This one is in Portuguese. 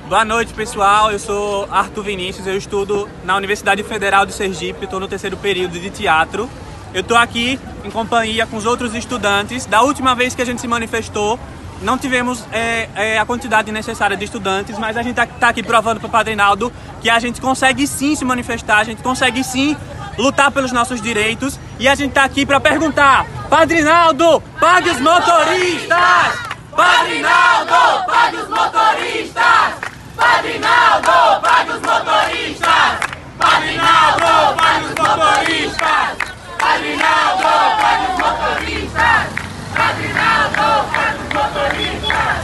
Boa noite, pessoal. Eu sou Arthur Vinícius, eu estudo na Universidade Federal de Sergipe, estou no terceiro período de teatro. Eu estou aqui em companhia com os outros estudantes. Da última vez que a gente se manifestou, não tivemos a quantidade necessária de estudantes, mas a gente está aqui provando para o Padre Naldo que a gente consegue sim se manifestar, a gente consegue sim lutar pelos nossos direitos, e a gente está aqui para perguntar: Padre Naldo, pague os motoristas! Padre Naldo, pague os motoristas! Padre Naldo, pague os